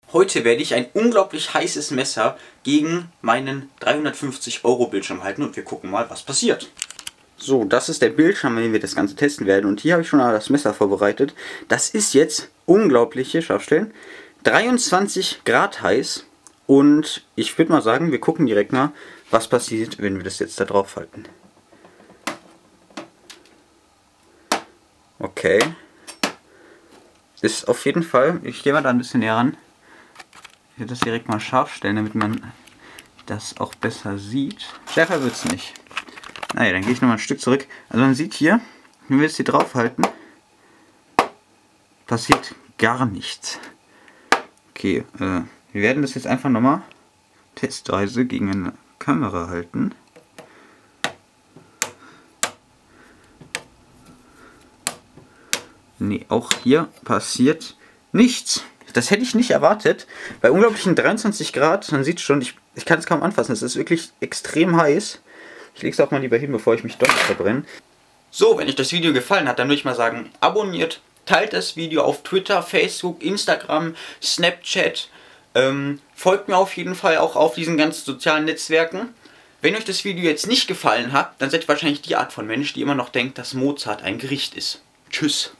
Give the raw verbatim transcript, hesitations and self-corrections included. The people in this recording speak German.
Heute werde ich ein unglaublich heißes Messer gegen meinen dreihundertfünfzig Euro Bildschirm halten und wir gucken mal, was passiert. So, das ist der Bildschirm, mit dem wir das Ganze testen werden. Und hier habe ich schon mal das Messer vorbereitet. Das ist jetzt unglaubliche Scharfstellen. dreiundzwanzig Grad heiß. Und ich würde mal sagen, wir gucken direkt mal, was passiert, wenn wir das jetzt da drauf halten. Okay. Ist auf jeden Fall, ich gehe mal da ein bisschen näher ran. Ich werde das direkt mal scharf stellen, damit man das auch besser sieht. Schärfer wird es nicht. Naja, dann gehe ich nochmal ein Stück zurück. Also man sieht hier, wenn wir jetzt hier drauf halten, passiert gar nichts. Okay, äh, wir werden das jetzt einfach nochmal testweise gegen eine Kamera halten. Nee, auch hier passiert nichts. Das hätte ich nicht erwartet. Bei unglaublichen dreiundzwanzig Grad, man sieht schon, ich, ich kann es kaum anfassen. Es ist wirklich extrem heiß. Ich lege es auch mal lieber hin, bevor ich mich doch verbrenne. So, wenn euch das Video gefallen hat, dann würde ich mal sagen, abonniert, teilt das Video auf Twitter, Facebook, Instagram, Snapchat. Ähm, folgt mir auf jeden Fall auch auf diesen ganzen sozialen Netzwerken. Wenn euch das Video jetzt nicht gefallen hat, dann seid ihr wahrscheinlich die Art von Mensch, die immer noch denkt, dass Mozart ein Gericht ist. Tschüss.